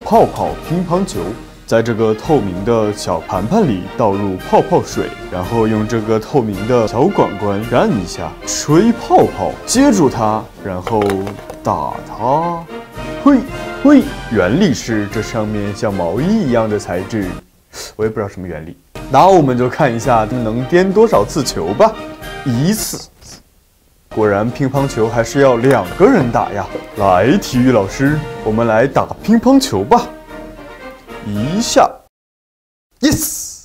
泡泡乒乓球。在这个透明的小盘盘里倒入泡泡水，然后用这个透明的小管管转一下，吹泡泡，接住它，然后打它，嘿嘿。原理是这上面像毛衣一样的材质，我也不知道什么原理。那我们就看一下能颠多少次球吧。1次。果然乒乓球还是要2个人打呀。来，体育老师，我们来打乒乓球吧。1下 ，yes。